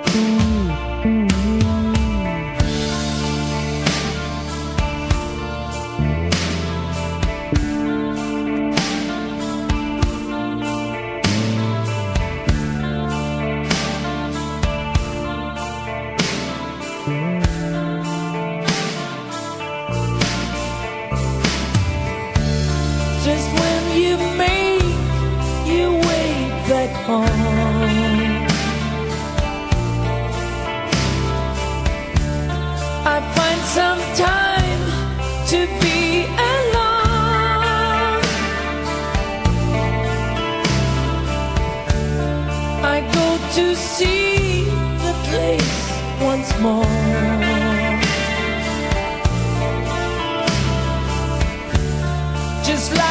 Just when you make your way back home, I find some time to be alone. I go to see the place once more. Just like